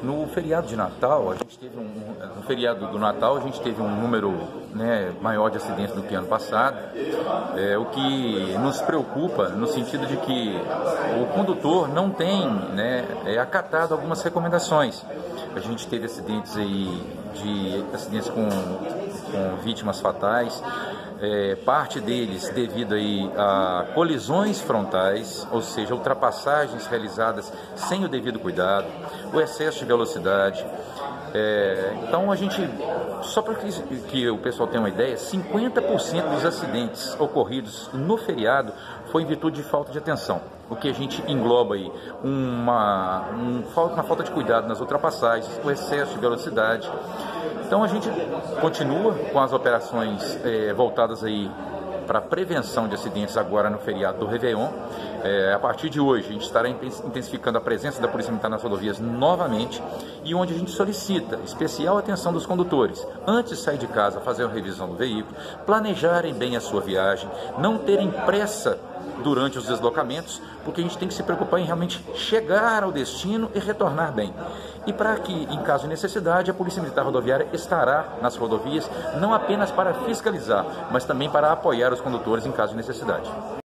No feriado de Natal, a gente teve no feriado do Natal, a gente teve um número, maior de acidentes do que ano passado, o que nos preocupa no sentido de que o condutor não tem, acatado algumas recomendações. A gente teve acidentes com vítimas fatais, parte deles devido aí a colisões frontais, ou seja, ultrapassagens realizadas sem o devido cuidado, o excesso de velocidade. Então a gente, só para que o pessoal tenha uma ideia, 50% dos acidentes ocorridos no feriado foi em virtude de falta de atenção, o que a gente engloba aí uma falta de cuidado nas ultrapassagens, o excesso de velocidade. Então a gente continua com as operações voltadas aí para prevenção de acidentes agora no feriado do Réveillon. A partir de hoje, a gente estará intensificando a presença da Polícia Militar nas rodovias novamente, e onde a gente solicita especial atenção dos condutores, antes de sair de casa, fazer a revisão do veículo, planejarem bem a sua viagem, não terem pressa durante os deslocamentos, porque a gente tem que se preocupar em realmente chegar ao destino e retornar bem. E para que, em caso de necessidade, a Polícia Militar Rodoviária estará nas rodovias, não apenas para fiscalizar, mas também para apoiar os condutores em caso de necessidade.